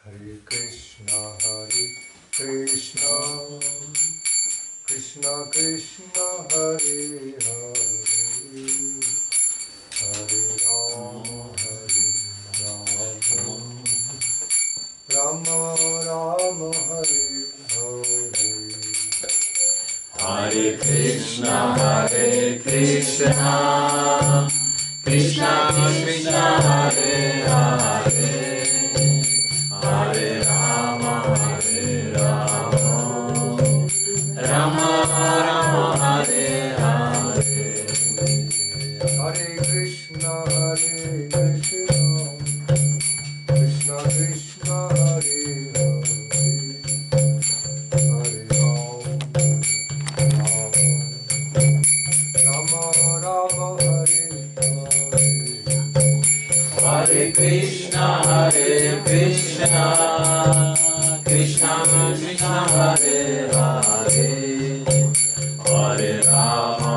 Hare Krishna, Krishna Krishna, Hare Hare, Hare Rama, Rama Hare Hare. Hare Krishna, Krishna Krishna, Hare Hare, Hare Rama, Rama Rama, Hare Hare. Hare Krishna, Krishna Krishna, Hare Hare, Hare Rama, Rama Hare Hare. Hare Krishna, Krishna Krishna, Hare Hare, Hare Rama,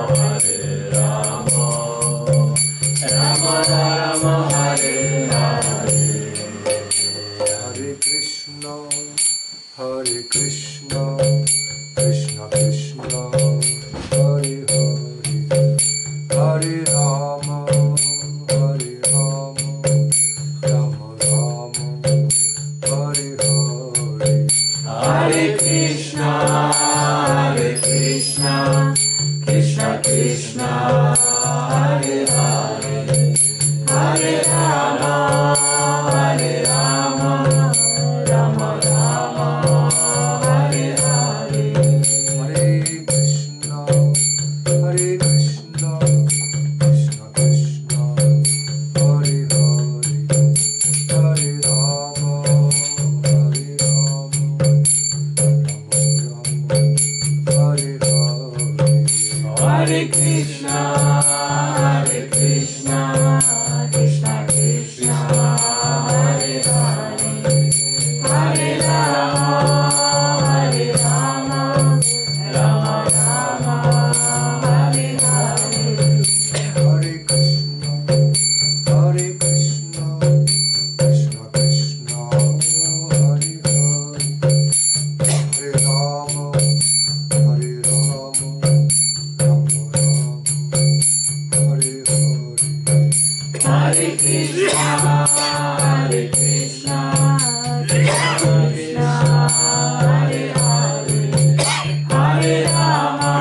Rama Rama, Hare Hare. Hare Krishna, Krishna Krishna, Hare Hare, Hare Rama, Rama Rama, Hare Hare. Hare Krishna, Krishna Krishna, Hare Hare, Hare Rama, Rama Rama, Hare Hare. Hare Krishna, Krishna Krishna, Hare Hare, Hare Rama, Hare Hare. Hare Krishna, Krishna Krishna, Hare Hare, Hare Rama, Rama Rama, Hare Hare. Hare Krishna, Krishna Krishna, Hare Hare, Hare Rama, Rama Rama, Hare Hare. Hare Krishna, Krishna Krishna, Hare Hare, Hare Rama,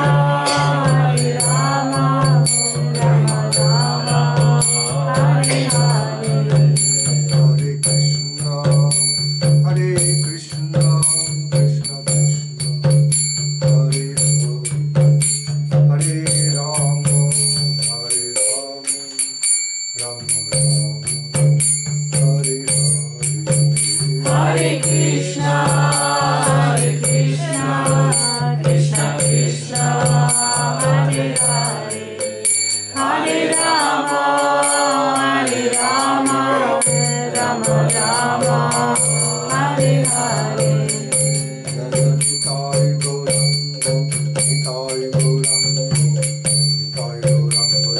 Rama Rama, Hare Hare. Hare Krishna, Krishna Krishna, Hare Hare, Hare Rama, Rama Rama, Hare Hare. Hare Krishna, Krishna Krishna, Hare Hare, Hare Rama, Rama Rama, Hare Hare. Nitai Gauranga, Nitai Gauranga, Nitai Gauranga,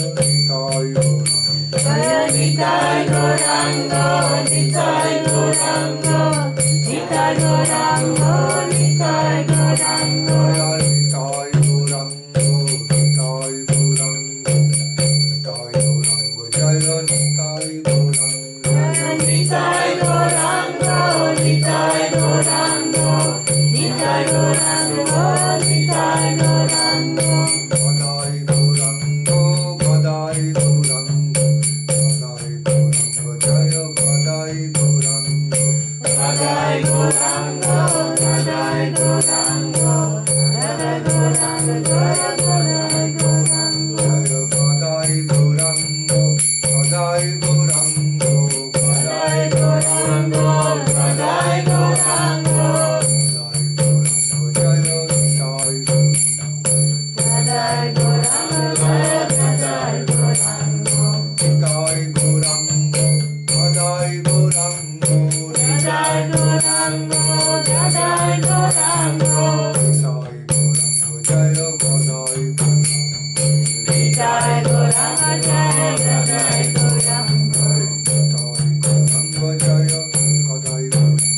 Jaya Nitai Gauranga. Nitai Gauranga, Nitai Gauranga, Nitai Gauranga, Nitai Gauranga. Nitai Gauranga, Nitai Gauranga, Jaya Nitai Gauranga. Nitai Gauranga, Nitai Gauranga, Nitai Gauranga, Nitai Gauranga. Gadai Gauranga, Gadai Gauranga, Gadai Gauranga, Jaya Gadai Gauranga. Gadai Gauranga, Gadai Gauranga, Gadai Gauranga, Jaya Gadai Gauranga. Jaya Gadai Gauranga, Gadai Gauranga, Gadai Gauranga, Gadai Gauranga, Gadai Gauranga, Jaya Gadai Gauranga. Gadai Gauranga, Gadai Gauranga, Gadai Gauranga, Gadai Gauranga, Gadai Gauranga, Gadai Gauranga, Gadai Gauranga, Jaya Gadai Gauranga. Gadai Gauranga, Jaya Gadai Gauranga. Jaya Gadai Gauranga.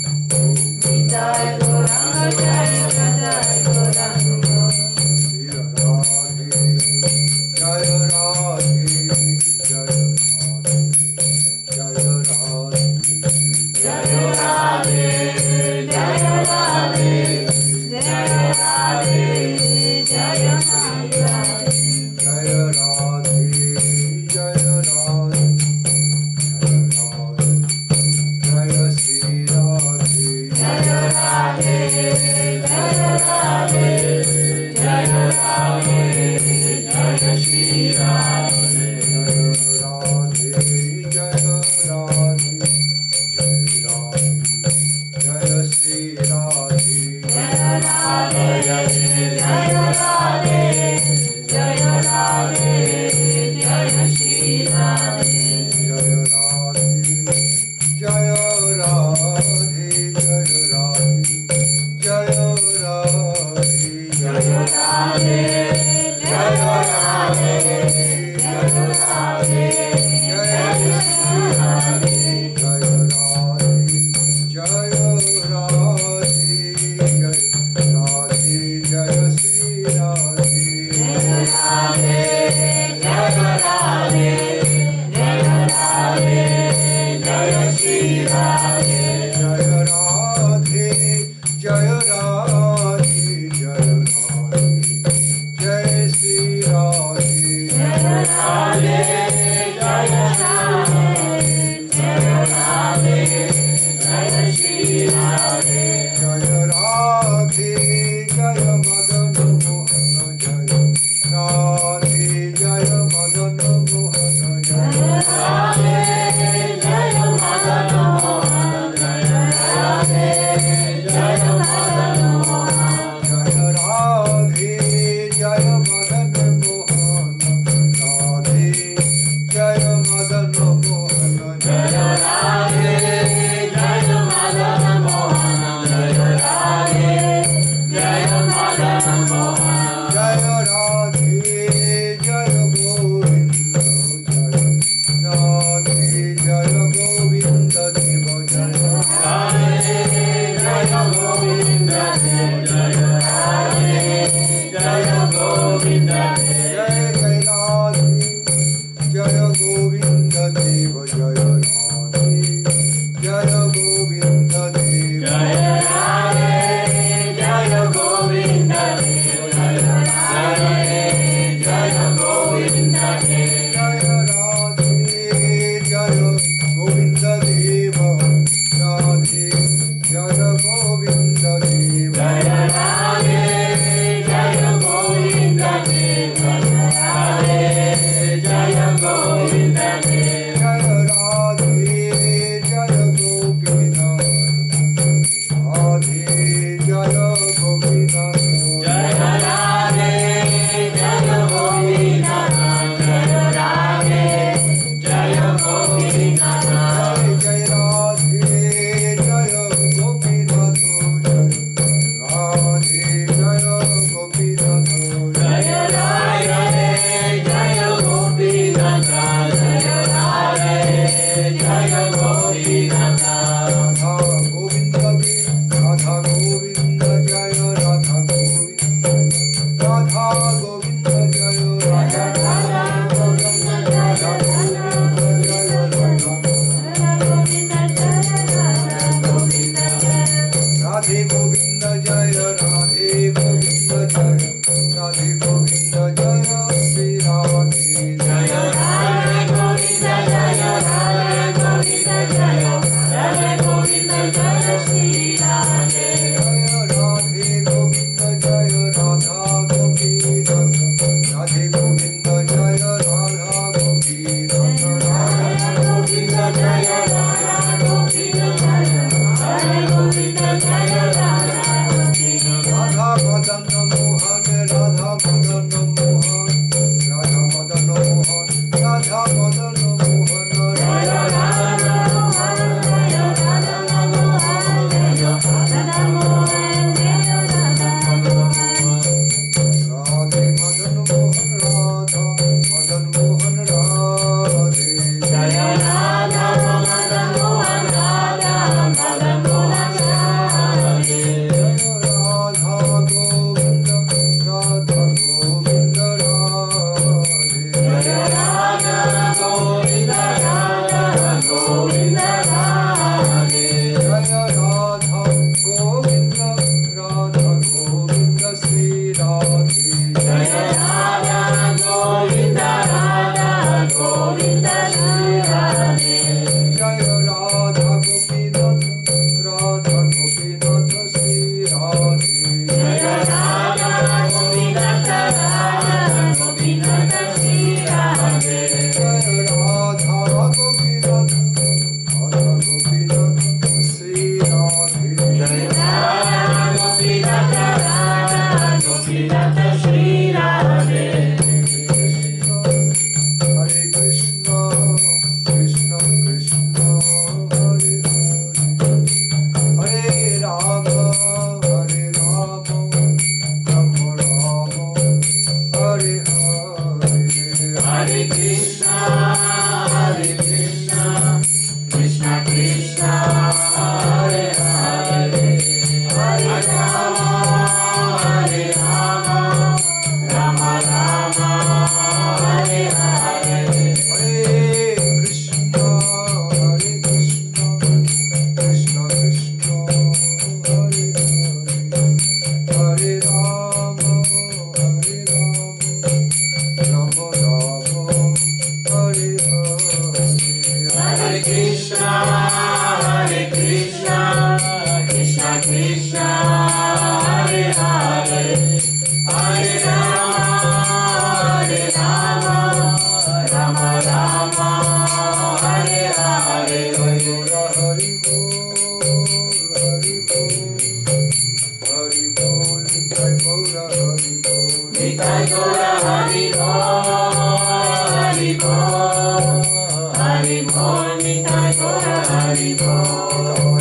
Govinda Nitai Gaura Hari Bol, Hari Bol, Nitai Gaura Hari Bol.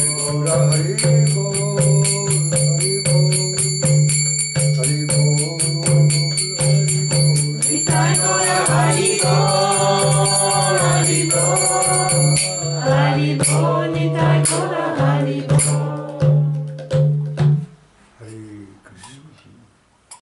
Nitai Gaura Hari Bol, Hari Bol, Hari Bol, Nitai Gaura